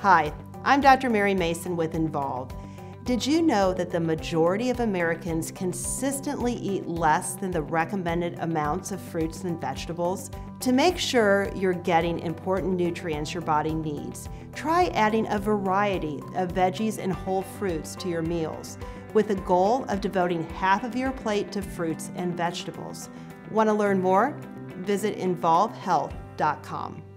Hi, I'm Dr. Mary Mason with Envolve. Did you know that the majority of Americans consistently eat less than the recommended amounts of fruits and vegetables? To make sure you're getting important nutrients your body needs, try adding a variety of veggies and whole fruits to your meals, with a goal of devoting half of your plate to fruits and vegetables. Want to learn more? Visit involvehealth.com.